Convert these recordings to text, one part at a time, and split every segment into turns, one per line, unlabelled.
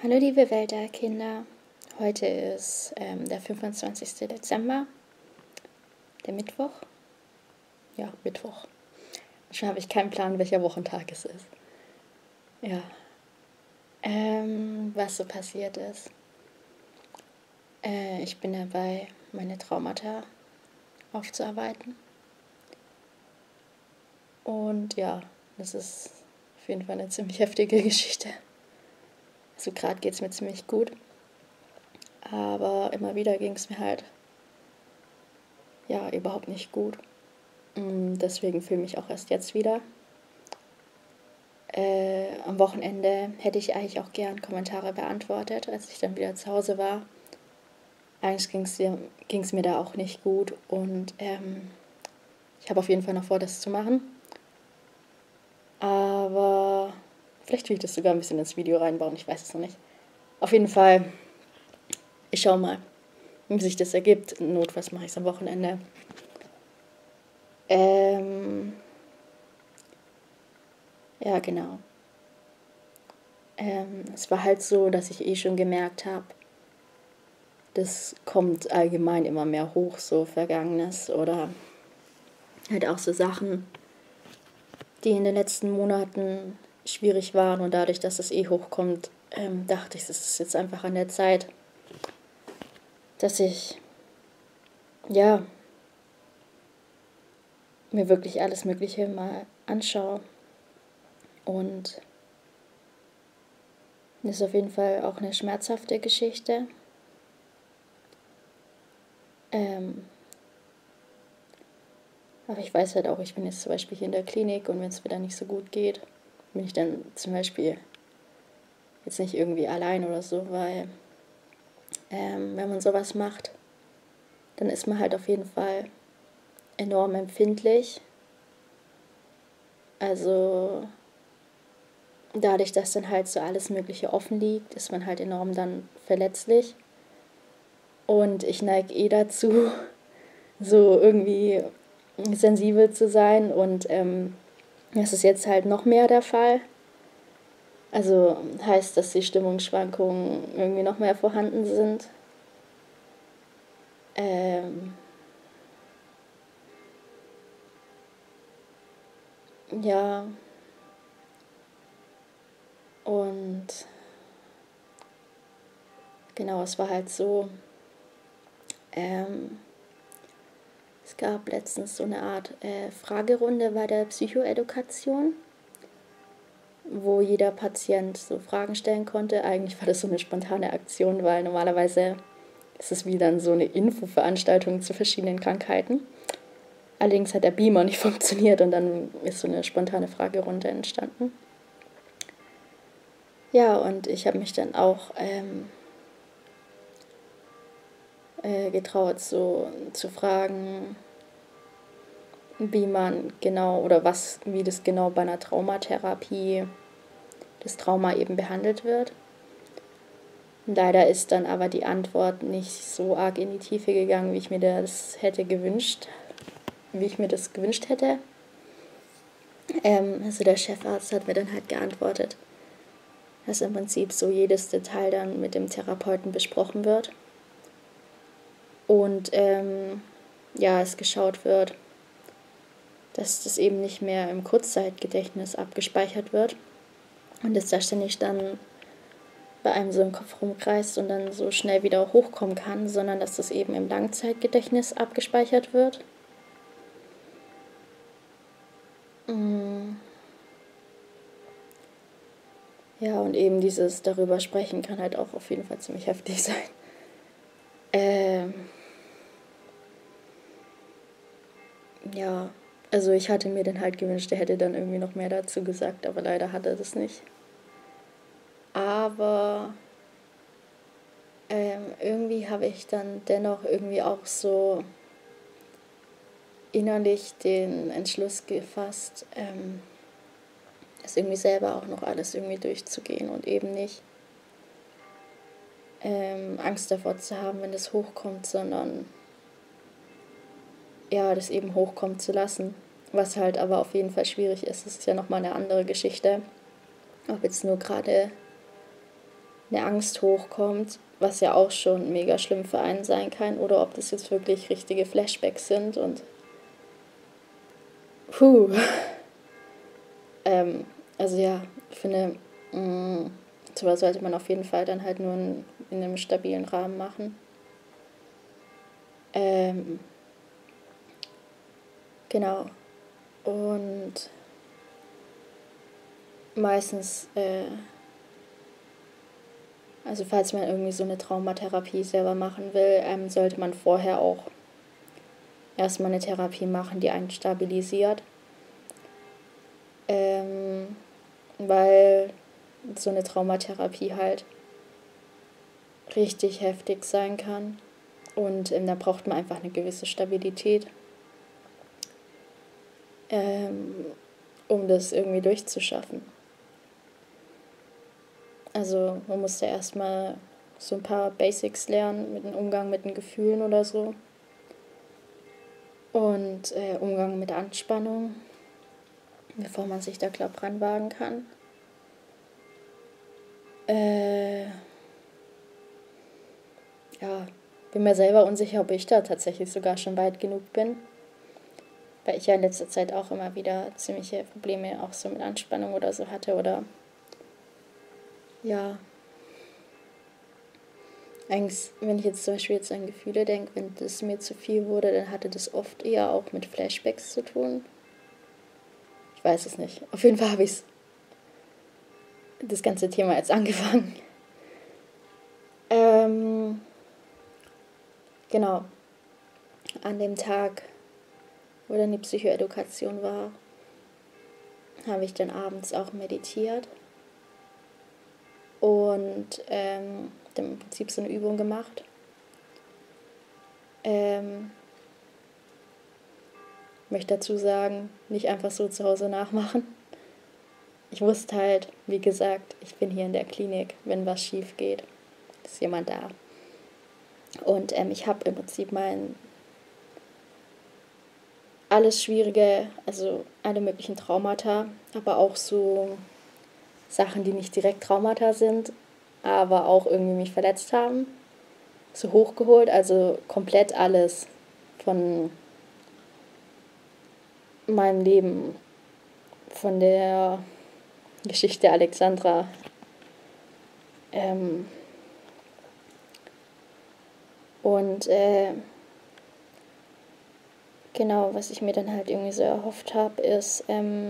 Hallo liebe Welt der Kinder, heute ist der 25. Dezember, der Mittwoch. Ja, Mittwoch. Schon habe ich keinen Plan, welcher Wochentag es ist. Ja, was so passiert ist. Ich bin dabei, meine Traumata aufzuarbeiten. Und ja, das ist auf jeden Fall eine ziemlich heftige Geschichte. Also gerade geht es mir ziemlich gut. Aber immer wieder ging es mir halt ja überhaupt nicht gut. Deswegen filme ich auch erst jetzt wieder. Am Wochenende hätte ich eigentlich auch gern Kommentare beantwortet, als ich dann wieder zu Hause war. Eigentlich ging es mir da auch nicht gut und ich habe auf jeden Fall noch vor, das zu machen. Aber vielleicht will ich das sogar ein bisschen ins Video reinbauen, ich weiß es noch nicht. Auf jeden Fall, ich schaue mal, wie sich das ergibt. Notfalls mache ich es am Wochenende. Ja, genau. Es war halt so, dass ich schon gemerkt habe, das kommt allgemein immer mehr hoch, so Vergangenes oder halt auch so Sachen, die in den letzten Monaten schwierig waren und dadurch, dass es hochkommt, dachte ich, es ist jetzt einfach an der Zeit, dass ich, ja, mir wirklich alles Mögliche mal anschaue und das ist auf jeden Fall auch eine schmerzhafte Geschichte. Aber ich weiß halt auch, ich bin jetzt zum Beispiel hier in der Klinik und wenn es wieder nicht so gut geht, bin ich dann zum Beispiel jetzt nicht irgendwie allein oder so, weil wenn man sowas macht, dann ist man halt auf jeden Fall enorm empfindlich. Also dadurch, dass dann halt so alles Mögliche offen liegt, ist man halt enorm dann verletzlich. Und ich neige dazu, so irgendwie sensibel zu sein und das ist jetzt halt noch mehr der Fall. Also heißt, dass die Stimmungsschwankungen irgendwie noch mehr vorhanden sind. Ja, und genau, es war halt so, es gab letztens so eine Art Fragerunde bei der Psychoedukation, wo jeder Patient so Fragen stellen konnte. Eigentlich war das so eine spontane Aktion, weil normalerweise ist es wie dann so eine Infoveranstaltung zu verschiedenen Krankheiten. Allerdings hat der Beamer nicht funktioniert und dann ist so eine spontane Fragerunde entstanden. Ja, und ich habe mich dann auch getraut, so zu fragen, wie man genau oder wie das genau bei einer Traumatherapie das Trauma eben behandelt wird. Leider ist dann aber die Antwort nicht so arg in die Tiefe gegangen, wie ich mir das gewünscht hätte. Also der Chefarzt hat mir dann halt geantwortet, dass im Prinzip so jedes Detail dann mit dem Therapeuten besprochen wird und ja, es geschaut wird, dass das eben nicht mehr im Kurzzeitgedächtnis abgespeichert wird und es da ständig dann bei einem so im Kopf rumkreist und dann so schnell wieder hochkommen kann, sondern dass das eben im Langzeitgedächtnis abgespeichert wird. Ja, und eben dieses darüber sprechen kann halt auch auf jeden Fall ziemlich heftig sein. Ja, also ich hatte mir dann halt gewünscht, er hätte dann irgendwie noch mehr dazu gesagt, aber leider hat er das nicht. Aber irgendwie habe ich dann dennoch irgendwie auch so innerlich den Entschluss gefasst, das irgendwie selber auch noch alles irgendwie durchzugehen und eben nicht Angst davor zu haben, wenn das hochkommt, sondern ja, das eben hochkommen zu lassen. Was halt aber auf jeden Fall schwierig ist, das ist ja nochmal eine andere Geschichte. Ob jetzt nur gerade eine Angst hochkommt, was ja auch schon mega schlimm für einen sein kann, oder ob das jetzt wirklich richtige Flashbacks sind und puh. Also ja, ich finde, sowas sollte man auf jeden Fall dann halt nur in einem stabilen Rahmen machen. Genau. Und meistens, also falls man irgendwie so eine Traumatherapie selber machen will, sollte man vorher auch erstmal eine Therapie machen, die einen stabilisiert. Weil so eine Traumatherapie halt richtig heftig sein kann. Und da braucht man einfach eine gewisse Stabilität, um das irgendwie durchzuschaffen. Also man muss ja erstmal so ein paar Basics lernen mit dem Umgang mit den Gefühlen oder so. Und Umgang mit Anspannung, bevor man sich da, glaube ich, ranwagen kann. Ja, bin mir selber unsicher, ob ich da tatsächlich sogar schon weit genug bin. Weil ich ja in letzter Zeit auch immer wieder ziemliche Probleme auch so mit Anspannung oder so hatte. Oder ja, eigentlich, wenn ich jetzt zum Beispiel jetzt an Gefühle denke, wenn das mir zu viel wurde, dann hatte das oft eher auch mit Flashbacks zu tun. Ich weiß es nicht. Auf jeden Fall habe ich das ganze Thema jetzt angefangen. Genau. An dem Tag, wo dann die Psychoedukation war, habe ich dann abends auch meditiert und im Prinzip so eine Übung gemacht. Möchte dazu sagen, nicht einfach so zu Hause nachmachen. Ich wusste halt, wie gesagt, ich bin hier in der Klinik, wenn was schief geht, ist jemand da. Und ich habe im Prinzip alles Schwierige, also alle möglichen Traumata, aber auch so Sachen, die nicht direkt Traumata sind, aber auch irgendwie mich verletzt haben, so hochgeholt, also komplett alles von meinem Leben, von der Geschichte Alexandra. Und genau, was ich mir dann halt irgendwie so erhofft habe, ist,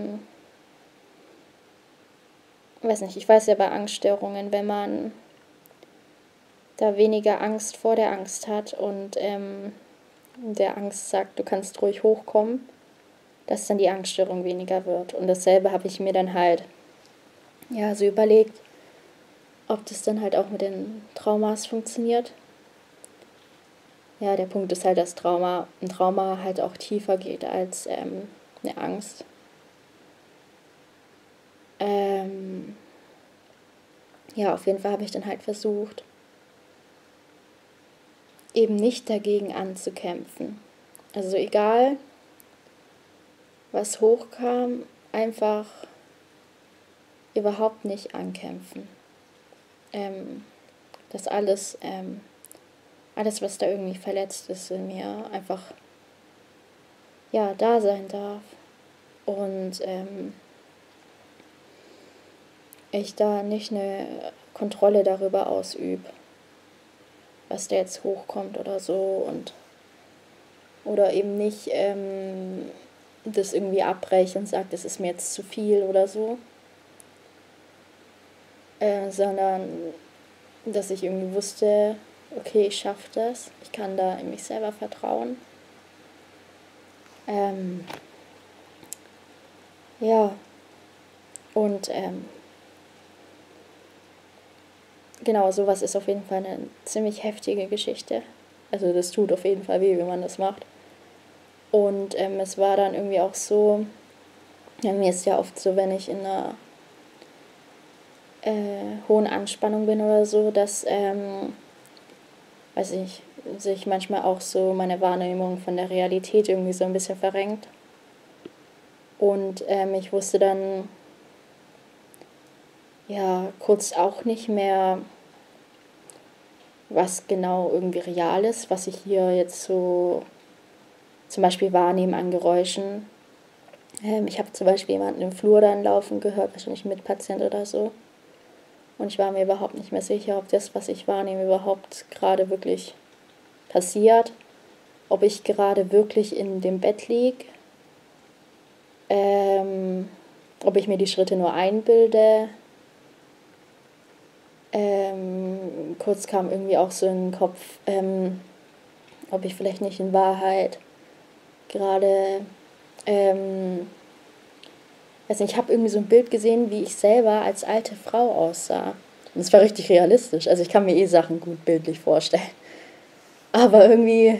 weiß nicht, ich weiß ja bei Angststörungen, wenn man da weniger Angst vor der Angst hat und der Angst sagt, du kannst ruhig hochkommen, dass dann die Angststörung weniger wird. Und dasselbe habe ich mir dann halt ja so überlegt, ob das dann halt auch mit den Traumas funktioniert. Ja, der Punkt ist halt, dass ein Trauma halt auch tiefer geht als eine Angst. Ja, auf jeden Fall habe ich dann halt versucht, eben nicht dagegen anzukämpfen. Also egal, was hochkam, einfach überhaupt nicht ankämpfen. Dass alles, was da irgendwie verletzt ist in mir, einfach ja, da sein darf. Und ich da nicht eine Kontrolle darüber ausübe, was da jetzt hochkommt oder so. Oder eben nicht das irgendwie abbreche und sage, das ist mir jetzt zu viel oder so. Sondern dass ich irgendwie wusste, okay, ich schaffe das, ich kann da in mich selber vertrauen. Ja, und genau, sowas ist auf jeden Fall eine ziemlich heftige Geschichte. Also das tut auf jeden Fall weh, wenn man das macht. Und es war dann irgendwie auch so, ja, mir ist ja oft so, wenn ich in einer hohen Anspannung bin oder so, dass, weiß ich, sich manchmal auch so meine Wahrnehmung von der Realität irgendwie so ein bisschen verrenkt. Und ich wusste dann ja kurz auch nicht mehr, was genau irgendwie real ist, was ich hier jetzt so zum Beispiel wahrnehme an Geräuschen. Ich habe zum Beispiel jemanden im Flur dann laufen gehört, wahrscheinlich ein Mitpatient oder so. Und ich war mir überhaupt nicht mehr sicher, ob das, was ich wahrnehme, überhaupt gerade wirklich passiert. Ob ich gerade wirklich in dem Bett liege. Ob ich mir die Schritte nur einbilde. Kurz kam irgendwie auch so in den Kopf, ob ich vielleicht nicht in Wahrheit gerade, weiß nicht, ich habe irgendwie so ein Bild gesehen, wie ich selber als alte Frau aussah. Und es war richtig realistisch. Also ich kann mir Sachen gut bildlich vorstellen. Aber irgendwie,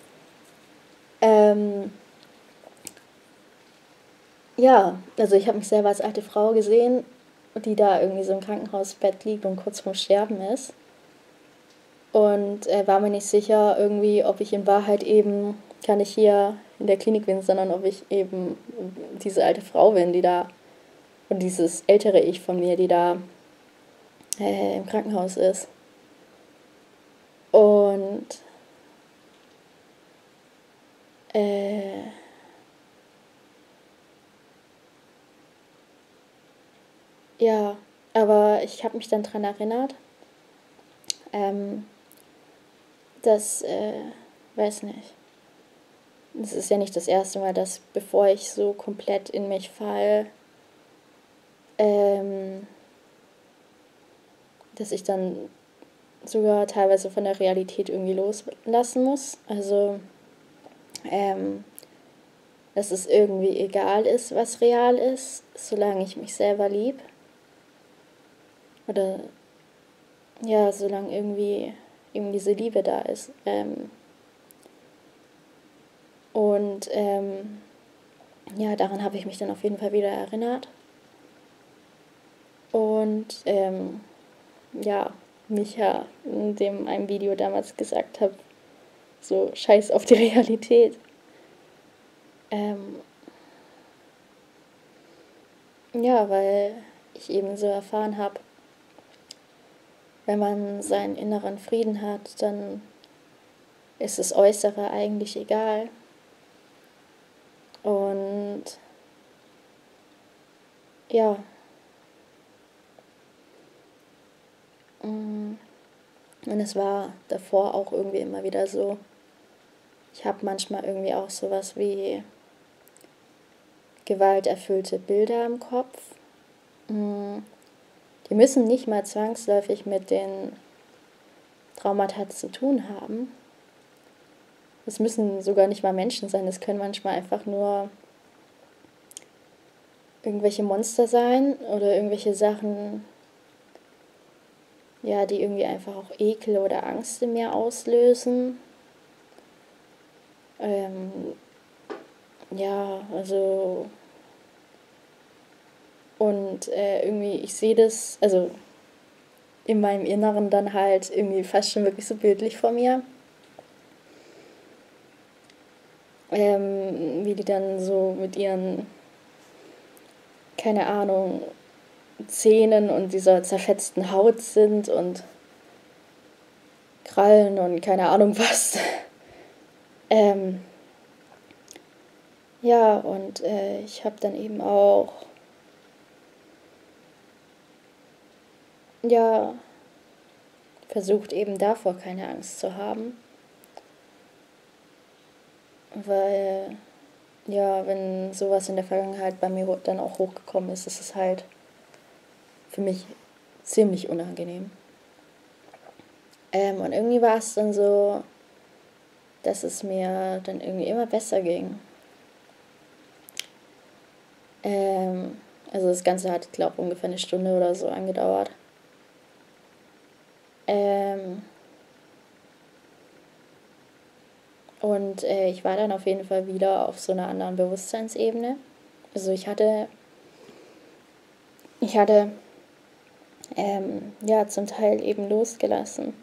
ja, also ich habe mich selber als alte Frau gesehen, die da irgendwie so im Krankenhausbett liegt und kurz vorm Sterben ist. Und war mir nicht sicher irgendwie, ob ich in Wahrheit eben gar nicht hier in der Klinik bin, sondern ob ich eben diese alte Frau bin, die da, und dieses ältere Ich von mir, die da im Krankenhaus ist. Und ja, aber ich habe mich dann daran erinnert, dass, weiß nicht, es ist ja nicht das erste Mal, dass bevor ich so komplett in mich falle, dass ich dann sogar teilweise von der Realität irgendwie loslassen muss. Also, dass es irgendwie egal ist, was real ist, solange ich mich selber lieb. Oder ja, solange irgendwie eben diese Liebe da ist. Und ja, daran habe ich mich dann auf jeden Fall wieder erinnert. Und ja, Micha in dem einem Video damals gesagt habe, so scheiß auf die Realität. Ja, weil ich eben so erfahren habe, wenn man seinen inneren Frieden hat, dann ist das Äußere eigentlich egal. Und ja, und es war davor auch irgendwie immer wieder so. Ich habe manchmal irgendwie auch sowas wie gewalterfüllte Bilder im Kopf. Die müssen nicht mal zwangsläufig mit den Traumata zu tun haben. Es müssen sogar nicht mal Menschen sein, es können manchmal einfach nur irgendwelche Monster sein oder irgendwelche Sachen, ja, die irgendwie einfach auch Ekel oder Angst in mir auslösen. Ja, also und irgendwie, ich sehe das, also in meinem Inneren dann halt irgendwie fast schon wirklich so bildlich vor mir. Wie die dann so mit ihren, keine Ahnung, Zähnen und dieser zerfetzten Haut sind und Krallen und keine Ahnung was. Ja, und ich habe dann eben auch, ja, versucht eben davor keine Angst zu haben. Weil, ja, wenn sowas in der Vergangenheit bei mir dann auch hochgekommen ist, ist es halt für mich ziemlich unangenehm. Und irgendwie war es dann so, dass es mir dann irgendwie immer besser ging. Also das Ganze hat, glaube ich, ungefähr eine Stunde oder so angedauert. Und ich war dann auf jeden Fall wieder auf so einer anderen Bewusstseinsebene. Also ich hatte ja zum Teil eben losgelassen.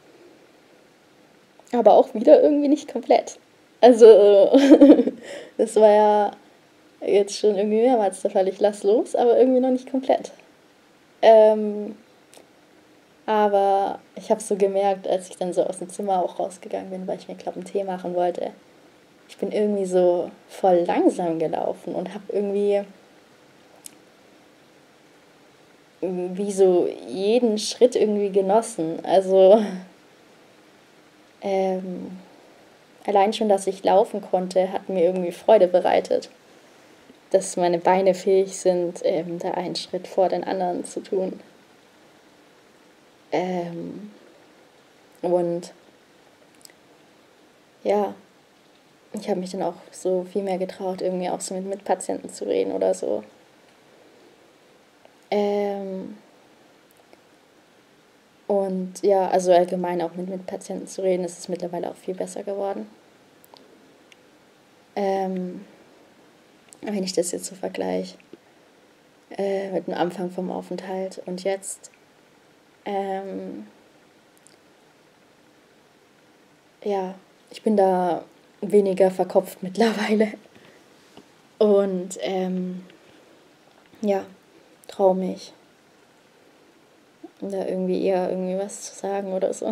Aber auch wieder irgendwie nicht komplett. Also das war ja jetzt schon irgendwie mehrmals der Fall. Ich lass los, aber irgendwie noch nicht komplett. Aber ich habe so gemerkt, als ich dann so aus dem Zimmer auch rausgegangen bin, weil ich mir, glaube ich, einen Tee machen wollte, ich bin irgendwie so voll langsam gelaufen und habe irgendwie wie so jeden Schritt irgendwie genossen. Also ähm, allein schon, dass ich laufen konnte, hat mir irgendwie Freude bereitet. Dass meine Beine fähig sind, da einen Schritt vor den anderen zu tun. Und ja, ich habe mich dann auch so viel mehr getraut, irgendwie auch so mit Mitpatienten zu reden oder so. Und ja, also allgemein auch mit Mitpatienten zu reden, ist es mittlerweile auch viel besser geworden. Wenn ich das jetzt so vergleiche mit dem Anfang vom Aufenthalt und jetzt, ja, ich bin da weniger verkopft mittlerweile und ja, traue mich, da irgendwie was zu sagen oder so.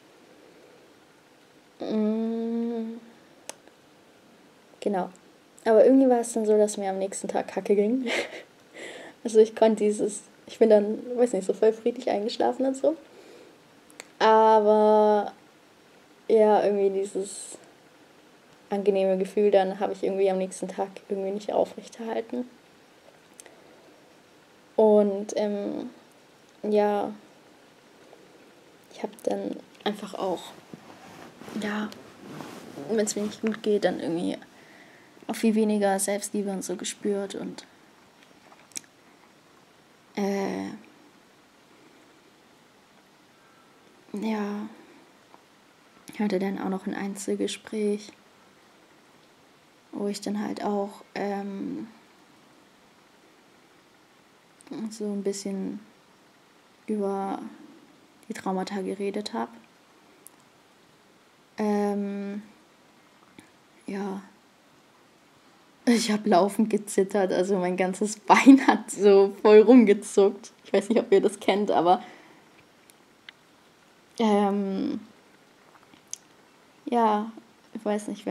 Genau. Aber irgendwie war es dann so, dass mir am nächsten Tag Kacke ging. Also ich bin dann, weiß nicht, so voll friedlich eingeschlafen und so. Aber ja, irgendwie dieses angenehme Gefühl, dann habe ich irgendwie am nächsten Tag irgendwie nicht aufrechterhalten. Und ja, ich habe dann einfach auch, ja, wenn es mir nicht gut geht, dann irgendwie auch viel weniger Selbstliebe und so gespürt und ja, ich hatte dann auch noch ein Einzelgespräch, wo ich dann halt auch so ein bisschen über die Traumata geredet habe. Ja, ich habe laufend gezittert, also mein ganzes Bein hat so voll rumgezuckt. Ich weiß nicht, ob ihr das kennt, aber ja, ich weiß nicht,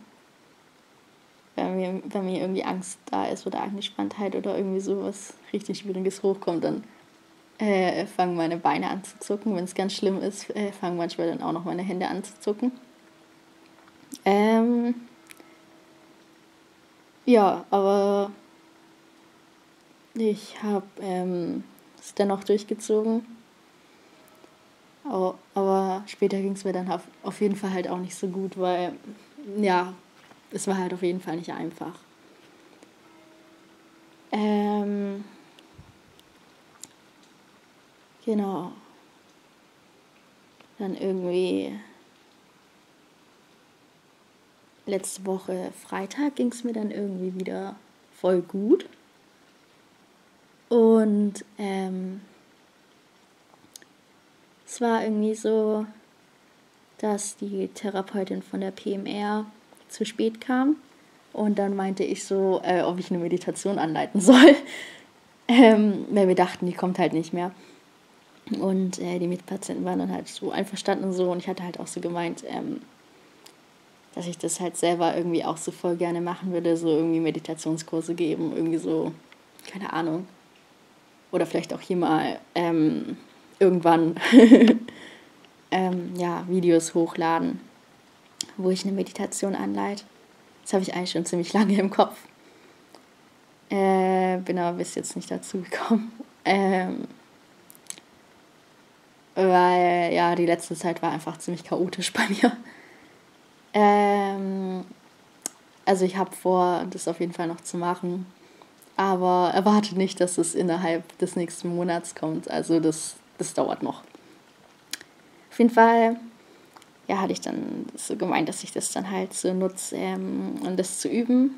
wenn mir irgendwie Angst da ist oder Angespanntheit oder irgendwie sowas richtig Schwieriges hochkommt, dann fangen meine Beine an zu zucken. Wenn es ganz schlimm ist, fangen manchmal dann auch noch meine Hände an zu zucken. Ja, aber ich habe es dennoch durchgezogen. Aber später ging es mir dann auf jeden Fall halt auch nicht so gut, weil ja, es war halt auf jeden Fall nicht einfach. Genau. Dann irgendwie letzte Woche Freitag ging es mir dann irgendwie wieder voll gut. Und es war irgendwie so, dass die Therapeutin von der PMR zu spät kam. Und dann meinte ich so, ob ich eine Meditation anleiten soll. Weil wir dachten, die kommt halt nicht mehr. Und die Mitpatienten waren dann halt so einverstanden und so. Und ich hatte halt auch so gemeint, dass ich das halt selber irgendwie auch so voll gerne machen würde. So irgendwie Meditationskurse geben, irgendwie so, keine Ahnung. Oder vielleicht auch hier mal irgendwann ja, Videos hochladen, wo ich eine Meditation anleite. Das habe ich eigentlich schon ziemlich lange im Kopf. Bin aber bis jetzt nicht dazu gekommen. Weil ja, die letzte Zeit war einfach ziemlich chaotisch bei mir. Also ich habe vor, das auf jeden Fall noch zu machen. Aber erwarte nicht, dass es innerhalb des nächsten Monats kommt. Also das dauert noch. Auf jeden Fall ja, hatte ich dann so gemeint, dass ich das dann halt so nutze, um das zu üben.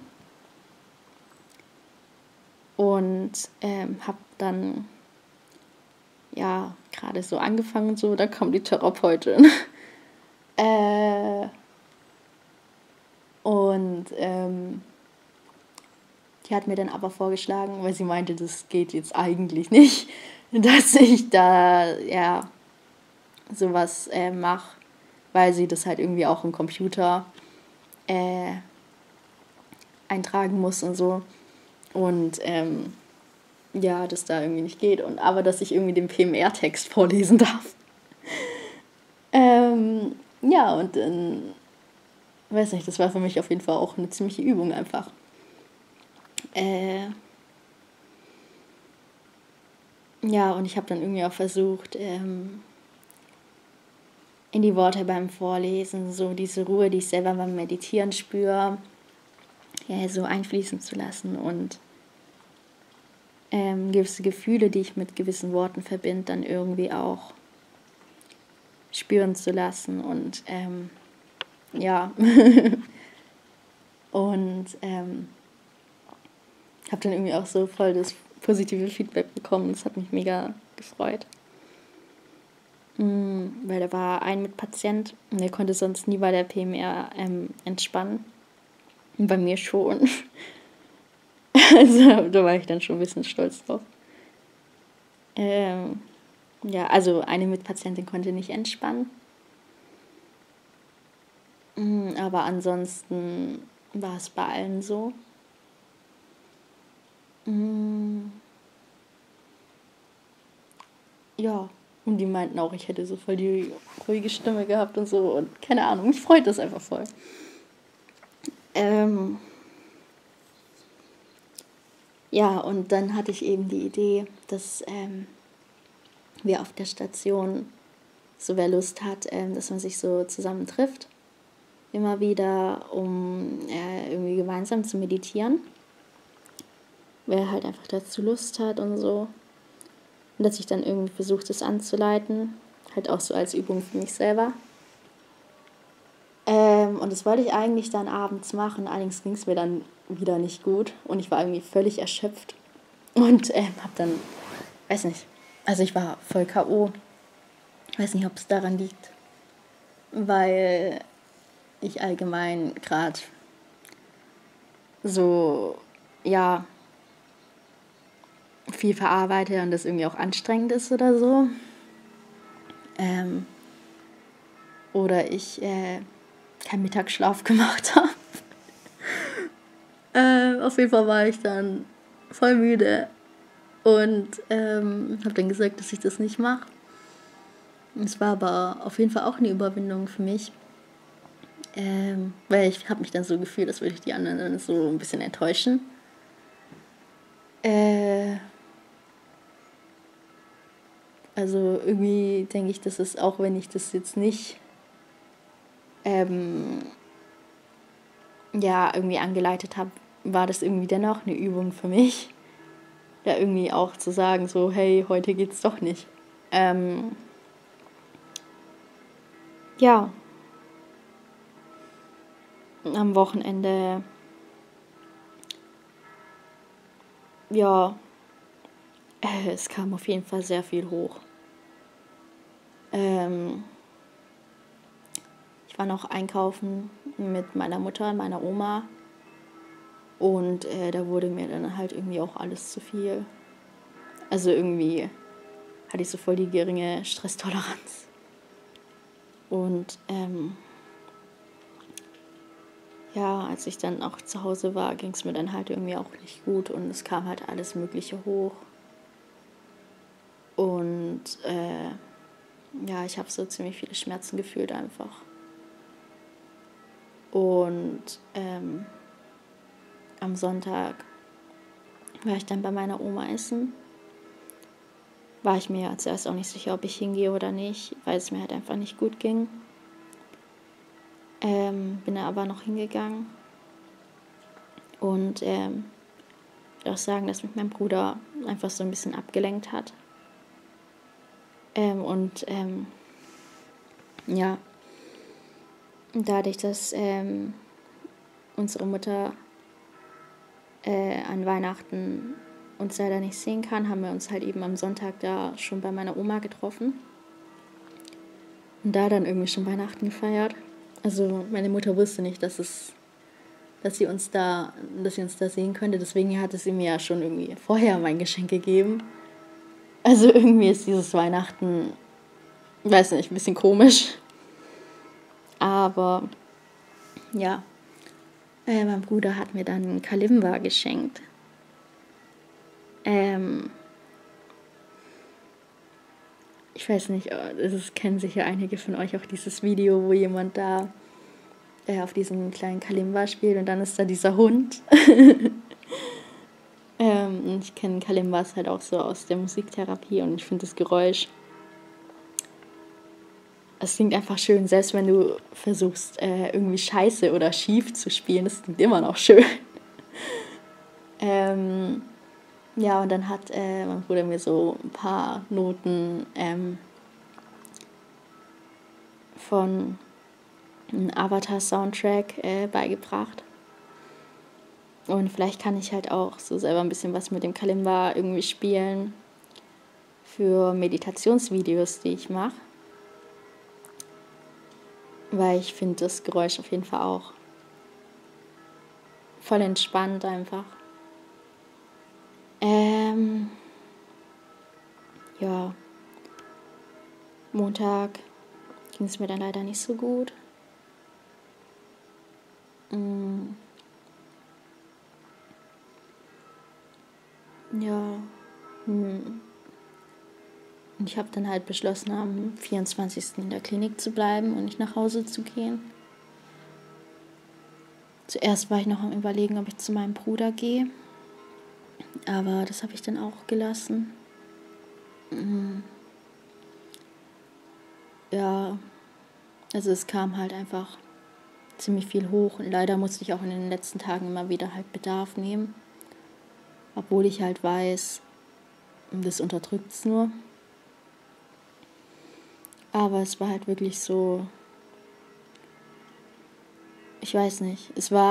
Und habe dann ja gerade so angefangen und so, da kommt die Therapeutin. Und die hat mir dann aber vorgeschlagen, weil sie meinte, das geht jetzt eigentlich nicht, dass ich da ja sowas mache, weil sie das halt irgendwie auch im Computer eintragen muss und so. Und ja, das da irgendwie nicht geht. Aber dass ich irgendwie den PMR-Text vorlesen darf. Ja, und weiß nicht, das war für mich auf jeden Fall auch eine ziemliche Übung einfach. Ja, und ich habe dann irgendwie auch versucht, in die Worte beim Vorlesen, so diese Ruhe, die ich selber beim Meditieren spüre, ja, so einfließen zu lassen und gewisse Gefühle, die ich mit gewissen Worten verbinde, dann irgendwie auch spüren zu lassen und ja. Und habe dann irgendwie auch so voll das positive Feedback bekommen. Das hat mich mega gefreut. Weil da war ein Mitpatient und der konnte sonst nie bei der PMR entspannen. Und bei mir schon. Also da war ich dann schon ein bisschen stolz drauf. Ja, also eine Mitpatientin konnte nicht entspannen. Aber ansonsten war es bei allen so. Ja, und die meinten auch, ich hätte so voll die ruhige Stimme gehabt und so. Und keine Ahnung, mich freut das einfach voll. Ja, und dann hatte ich eben die Idee, dass wir auf der Station, so wer Lust hat, dass man sich so zusammen trifft, immer wieder, um irgendwie gemeinsam zu meditieren. Wer halt einfach dazu Lust hat und so. Und dass ich dann irgendwie versuche, das anzuleiten, halt auch so als Übung für mich selber. Und das wollte ich eigentlich dann abends machen, allerdings ging es mir dann wieder nicht gut und ich war irgendwie völlig erschöpft und habe dann, weiß nicht, also ich war voll K.O. Weiß nicht, ob es daran liegt, weil ich allgemein gerade so, ja, viel verarbeite und das irgendwie auch anstrengend ist oder so. Oder ich keinen Mittagsschlaf gemacht habe. Auf jeden Fall war ich dann voll müde und habe dann gesagt, dass ich das nicht mache. Es war aber auf jeden Fall auch eine Überwindung für mich, weil ich habe mich dann so gefühlt, als würde ich die anderen dann so ein bisschen enttäuschen. Also irgendwie denke ich, dass es, auch wenn ich das jetzt nicht ja, irgendwie angeleitet habe, war das irgendwie dennoch eine Übung für mich, da irgendwie auch zu sagen, so, hey, heute geht's doch nicht. Ja, am Wochenende, ja, es kam auf jeden Fall sehr viel hoch. Ich war noch einkaufen mit meiner Mutter und meiner Oma und da wurde mir dann halt irgendwie auch alles zu viel. Also irgendwie hatte ich so voll die geringe Stresstoleranz. Und ja, als ich dann auch zu Hause war, ging es mir dann halt irgendwie auch nicht gut und es kam halt alles Mögliche hoch. Und ja, ich habe so ziemlich viele Schmerzen gefühlt einfach. Und am Sonntag war ich dann bei meiner Oma essen. War ich mir zuerst auch nicht sicher, ob ich hingehe oder nicht, weil es mir halt einfach nicht gut ging. Bin aber noch hingegangen. Und ich würde auch sagen, dass mich mein Bruder einfach so ein bisschen abgelenkt hat. Ja, dadurch, dass unsere Mutter an Weihnachten uns leider nicht sehen kann, haben wir uns halt eben am Sonntag da schon bei meiner Oma getroffen und da dann irgendwie schon Weihnachten gefeiert. Also meine Mutter wusste nicht, dass sie uns da sehen könnte, deswegen hatte sie mir ja schon irgendwie vorher mein Geschenk gegeben. Also irgendwie ist dieses Weihnachten weiß nicht, ein bisschen komisch. Aber ja, mein Bruder hat mir dann Kalimba geschenkt. Ich weiß nicht, kennen sicher einige von euch auch dieses Video, wo jemand da auf diesem kleinen Kalimba spielt und dann ist da dieser Hund. Ich kenne Kalimbas halt auch so aus der Musiktherapie und ich finde das Geräusch, es klingt einfach schön, selbst wenn du versuchst irgendwie scheiße oder schief zu spielen, das klingt immer noch schön. Ja, und dann hat mein Bruder mir so ein paar Noten von einem Avatar-Soundtrack beigebracht. Und vielleicht kann ich halt auch so selber ein bisschen was mit dem Kalimba irgendwie spielen für Meditationsvideos, die ich mache. Weil ich finde das Geräusch auf jeden Fall auch voll entspannt einfach. Ja, Montag ging es mir dann leider nicht so gut. Ja. Und ich habe dann halt beschlossen, am 24. in der Klinik zu bleiben und nicht nach Hause zu gehen. Zuerst war ich noch am Überlegen, ob ich zu meinem Bruder gehe. Aber das habe ich dann auch gelassen. Ja, also es kam halt einfach ziemlich viel hoch. Und leider musste ich auch in den letzten Tagen immer wieder halt Bedarf nehmen. Obwohl ich halt weiß, das unterdrückt es nur. Aber es war halt wirklich so, ich weiß nicht,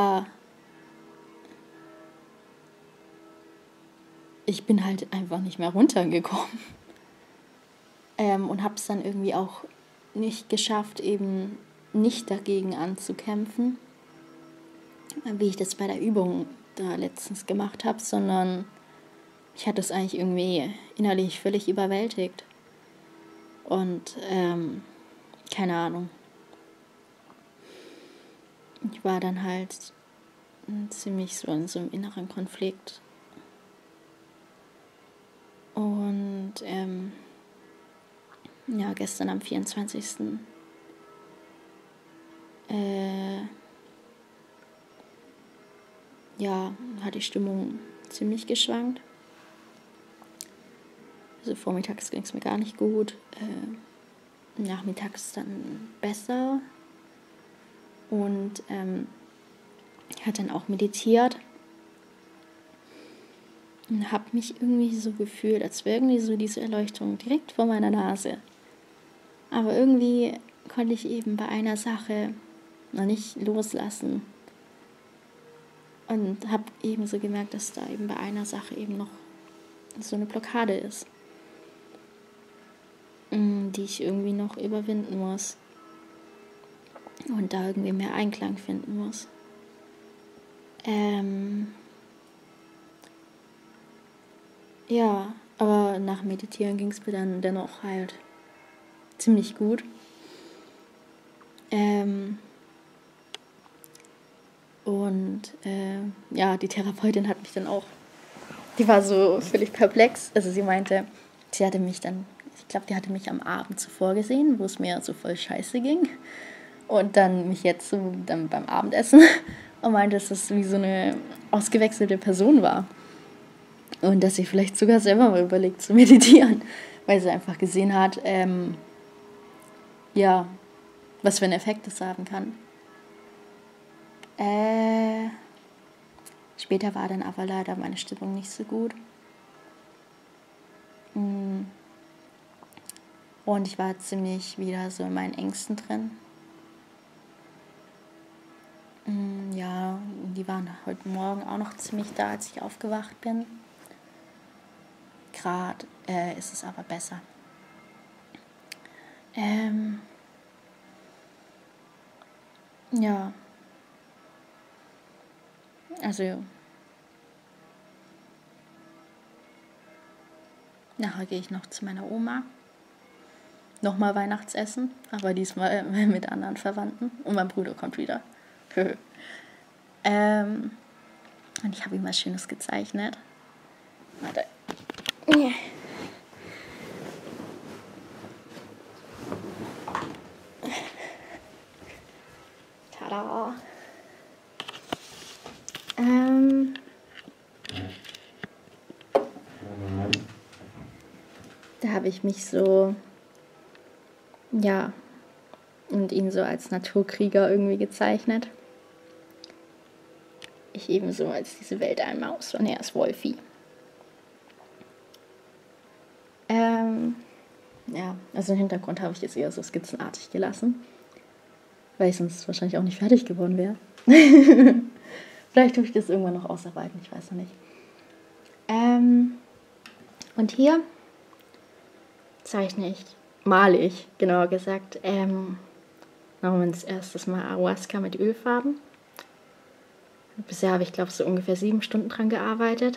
ich bin halt einfach nicht mehr runtergekommen. Und habe es dann irgendwie auch nicht geschafft, eben nicht dagegen anzukämpfen, wie ich das bei der Übung da letztens gemacht habe, sondern ich hatte es eigentlich irgendwie innerlich völlig überwältigt. Und keine Ahnung. Ich war dann halt ziemlich so in so einem inneren Konflikt. Und ja, gestern am 24. Ja, hat die Stimmung ziemlich geschwankt. Also vormittags ging es mir gar nicht gut. Nachmittags dann besser. Und ich hatte dann auch meditiert. Und habe mich irgendwie so gefühlt, als wäre irgendwie so diese Erleuchtung direkt vor meiner Nase. Aber irgendwie konnte ich eben bei einer Sache noch nicht loslassen. Und habe eben so gemerkt, dass da eben bei einer Sache eben noch so eine Blockade ist, die ich irgendwie noch überwinden muss. Und da irgendwie mehr Einklang finden muss. Ja, aber nach Meditieren ging es mir dann dennoch halt ziemlich gut. Ja, die Therapeutin hat mich dann auch, die war so völlig perplex. Also sie meinte, sie hatte mich dann, ich glaube, die hatte mich am Abend zuvor gesehen, wo es mir so voll scheiße ging. Und dann mich jetzt so dann beim Abendessen und meinte, dass das wie so eine ausgewechselte Person war. Und dass sie vielleicht sogar selber mal überlegt zu meditieren, weil sie einfach gesehen hat, ja, was für einen Effekt das haben kann. Später war dann aber leider meine Stimmung nicht so gut. Und ich war ziemlich wieder so in meinen Ängsten drin. Ja, die waren heute Morgen auch noch ziemlich da, als ich aufgewacht bin. Gerade ist es aber besser. Ja. Also nachher gehe ich noch zu meiner Oma. nochmal Weihnachtsessen, aber diesmal mit anderen Verwandten. Und mein Bruder kommt wieder. Und ich habe ihm was Schönes gezeichnet. Warte. Tada. Da habe ich mich so, ja, und ihn so als Naturkrieger irgendwie gezeichnet. Ich ebenso als diese Weltallmaus und er ist Wolfi. Ja, also im Hintergrund habe ich es eher so skizzenartig gelassen, weil ich sonst wahrscheinlich auch nicht fertig geworden wäre. Vielleicht tue ich das irgendwann noch ausarbeiten, ich weiß noch nicht. Und hier male ich, genauer gesagt, machen wir das erstes Mal Ayahuasca mit Ölfarben. Bisher habe ich, glaube ich, so ungefähr 7 Stunden dran gearbeitet.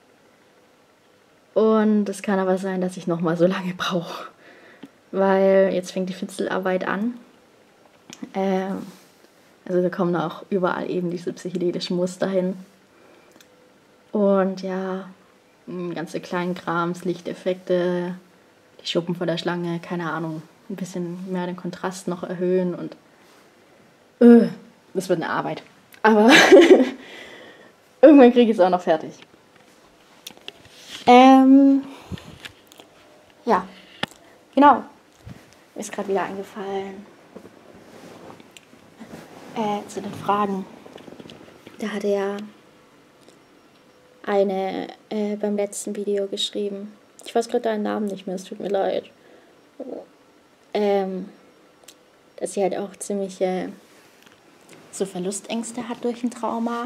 Und es kann aber sein, dass ich nochmal so lange brauche. Weil jetzt fängt die Fitzelarbeit an. Also da kommen auch überall eben diese psychedelischen Muster hin. Und ja, ganze kleinen Krams, Lichteffekte, die Schuppen vor der Schlange, keine Ahnung, ein bisschen mehr den Kontrast noch erhöhen und das wird eine Arbeit. Aber irgendwann kriege ich es auch noch fertig. Ja, genau. Mir ist gerade wieder eingefallen. Zu den Fragen. Da hatte ja eine beim letzten Video geschrieben. Ich weiß gerade deinen Namen nicht mehr, es tut mir leid. Dass sie halt auch ziemliche so Verlustängste hat durch ein Trauma.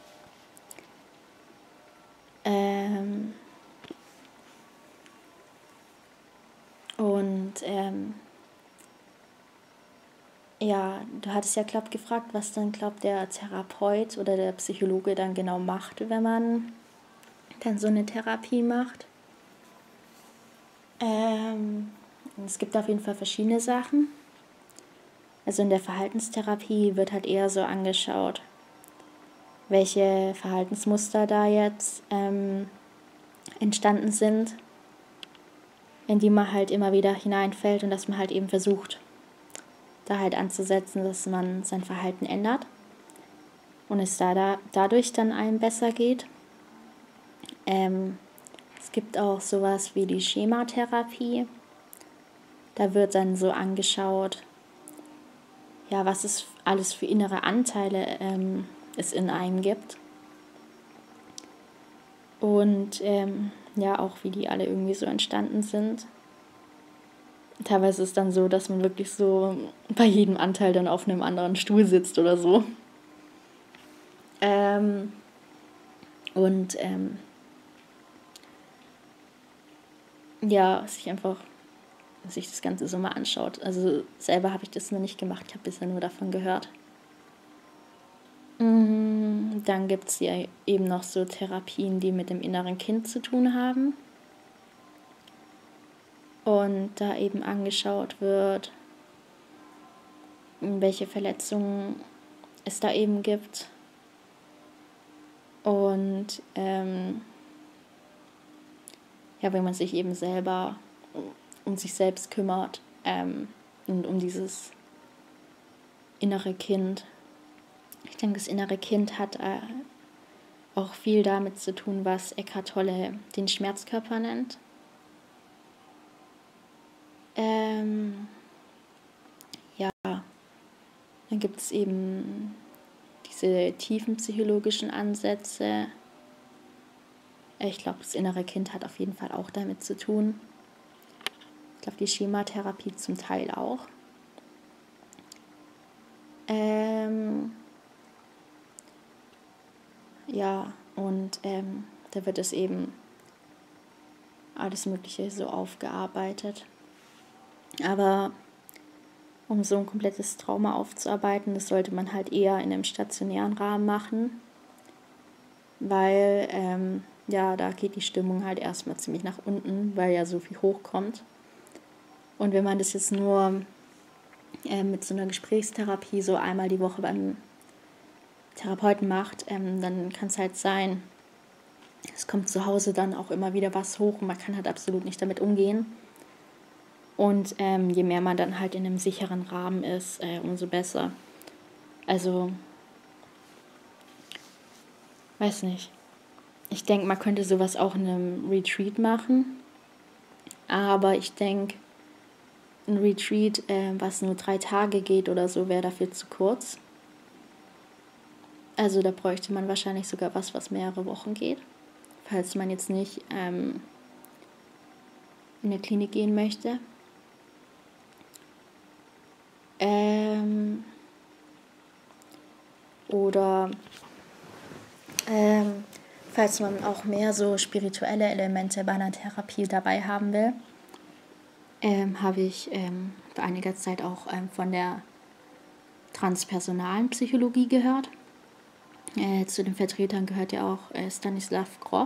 Ja, du hattest ja, glaub, gefragt, was dann, glaubt der Therapeut oder der Psychologe dann genau macht, wenn man dann so eine Therapie macht. Es gibt auf jeden Fall verschiedene Sachen. Also in der Verhaltenstherapie wird halt eher so angeschaut, welche Verhaltensmuster da jetzt entstanden sind, in die man halt immer wieder hineinfällt und dass man halt eben versucht, da halt anzusetzen, dass man sein Verhalten ändert und es dadurch dann einem besser geht. Es gibt auch sowas wie die Schematherapie. Da wird dann so angeschaut, ja, was es alles für innere Anteile es in einem gibt. Und ja, auch wie die alle irgendwie so entstanden sind. Teilweise ist es dann so, dass man wirklich so bei jedem Anteil dann auf einem anderen Stuhl sitzt oder so. Ja, sich das Ganze so mal anschaut. Also selber habe ich das noch nicht gemacht, ich habe bisher nur davon gehört. Dann gibt es ja eben noch so Therapien, die mit dem inneren Kind zu tun haben. Und da eben angeschaut wird, welche Verletzungen es da eben gibt. Und ja, wenn man sich eben selber um sich selbst kümmert und um dieses innere Kind. Ich denke, das innere Kind hat auch viel damit zu tun, was Eckhart Tolle den Schmerzkörper nennt. Ja, dann gibt es eben diese tiefen psychologischen Ansätze. Ich glaube, das innere Kind hat auf jeden Fall auch damit zu tun. Ich glaube, die Schematherapie zum Teil auch. Ja, und da wird es eben alles Mögliche so aufgearbeitet. Aber um so ein komplettes Trauma aufzuarbeiten, das sollte man halt eher in einem stationären Rahmen machen, weil ja, da geht die Stimmung halt erstmal ziemlich nach unten, weil ja so viel hochkommt. Und wenn man das jetzt nur mit so einer Gesprächstherapie so einmal die Woche beim Therapeuten macht, dann kann es halt sein, es kommt zu Hause dann auch immer wieder was hoch und man kann halt absolut nicht damit umgehen. Und je mehr man dann halt in einem sicheren Rahmen ist, umso besser. Also, weiß nicht. Ich denke, man könnte sowas auch in einem Retreat machen. Aber ich denke, ein Retreat, was nur 3 Tage geht oder so, wäre dafür zu kurz. Also da bräuchte man wahrscheinlich sogar was mehrere Wochen geht. Falls man jetzt nicht in eine Klinik gehen möchte. Oder falls man auch mehr so spirituelle Elemente bei einer Therapie dabei haben will, habe ich vor einiger Zeit auch von der transpersonalen Psychologie gehört. Zu den Vertretern gehört ja auch Stanislav Grof.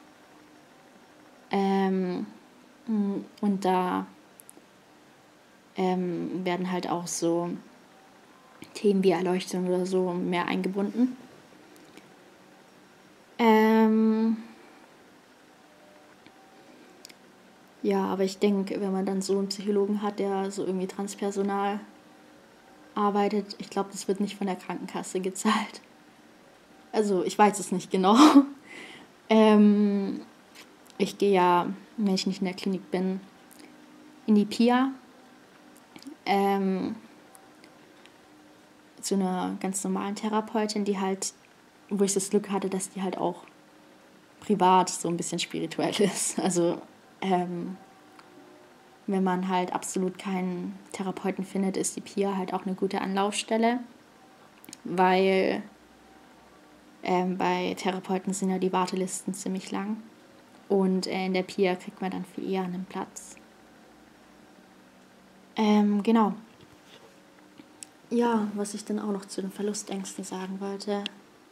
Und da werden halt auch so Themen wie Erleuchtung oder so mehr eingebunden. Ja, aber ich denke, wenn man dann so einen Psychologen hat, der so irgendwie transpersonal arbeitet, ich glaube, das wird nicht von der Krankenkasse gezahlt. Also ich weiß es nicht genau. Ich gehe ja, wenn ich nicht in der Klinik bin, in die PIA. Zu einer ganz normalen Therapeutin, die halt, wo ich das Glück hatte, dass die halt auch privat so ein bisschen spirituell ist. Also wenn man halt absolut keinen Therapeuten findet, ist die PIA halt auch eine gute Anlaufstelle, weil bei Therapeuten sind ja die Wartelisten ziemlich lang und in der PIA kriegt man dann viel eher einen Platz. Genau. Ja, was ich dann auch noch zu den Verlustängsten sagen wollte.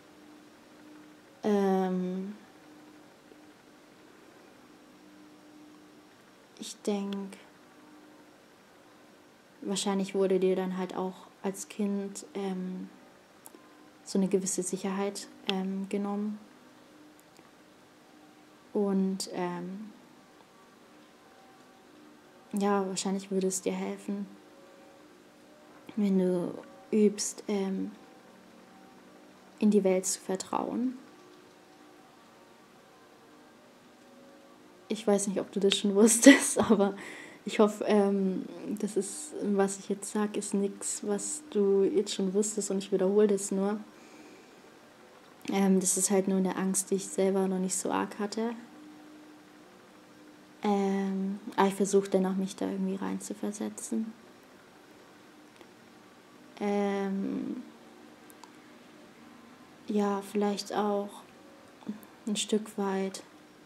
Ich denke, wahrscheinlich wurde dir dann halt auch als Kind so eine gewisse Sicherheit genommen. Und ja, wahrscheinlich würde es dir helfen, wenn du übst, in die Welt zu vertrauen. Ich weiß nicht, ob du das schon wusstest, aber ich hoffe, das ist, was ich jetzt sage, ist nichts, was du jetzt schon wusstest und ich wiederhole das nur. Das ist halt nur eine Angst, die ich selber noch nicht so arg hatte. Aber ich versuche dann auch, mich da irgendwie reinzuversetzen. Ja, vielleicht auch ein Stück weit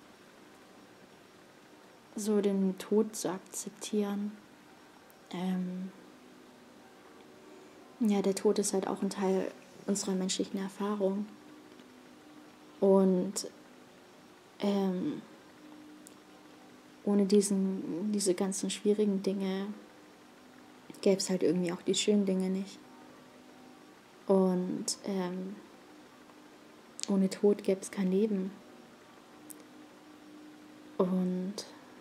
so den Tod zu akzeptieren. Ja, der Tod ist halt auch ein Teil unserer menschlichen Erfahrung. Und ohne diese ganzen schwierigen Dinge gäbe es halt irgendwie auch die schönen Dinge nicht. Und ohne Tod gäbe es kein Leben. Und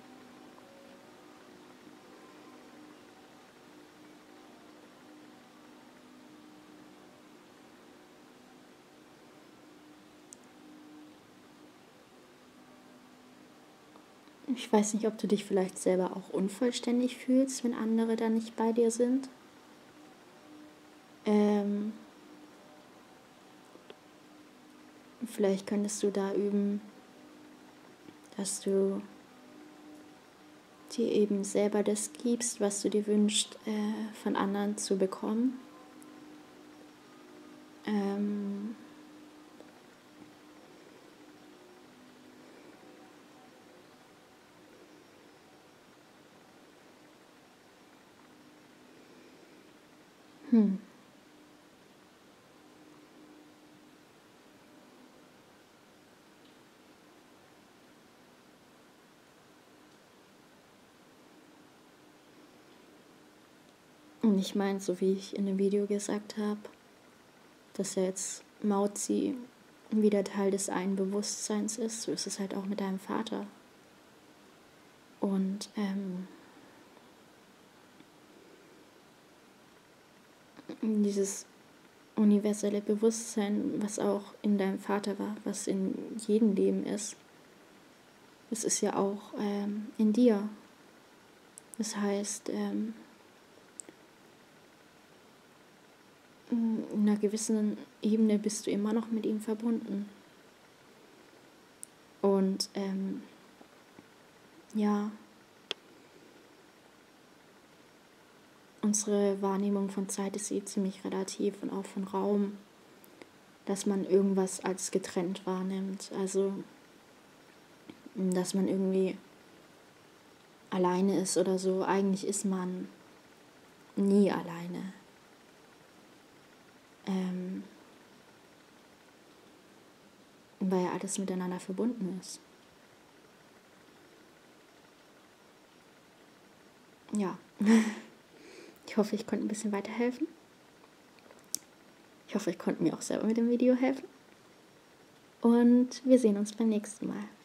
ich weiß nicht, ob du dich vielleicht selber auch unvollständig fühlst, wenn andere da nicht bei dir sind. Vielleicht könntest du da üben, dass du dir eben selber das gibst, was du dir wünschst, von anderen zu bekommen. nicht meint, so wie ich in dem Video gesagt habe, dass ja jetzt Mauzi wieder Teil des einen Bewusstseins ist, so ist es halt auch mit deinem Vater. Und dieses universelle Bewusstsein, was auch in deinem Vater war, was in jedem Leben ist, es ist ja auch in dir. Das heißt, in einer gewissen Ebene bist du immer noch mit ihm verbunden. Und ja, unsere Wahrnehmung von Zeit ist ziemlich relativ und auch von Raum, dass man irgendwas als getrennt wahrnimmt. Also, dass man irgendwie alleine ist oder so. Eigentlich ist man nie alleine. Weil ja alles miteinander verbunden ist. Ja, ich hoffe, ich konnte ein bisschen weiterhelfen. Ich hoffe, ich konnte mir auch selber mit dem Video helfen. Und wir sehen uns beim nächsten Mal.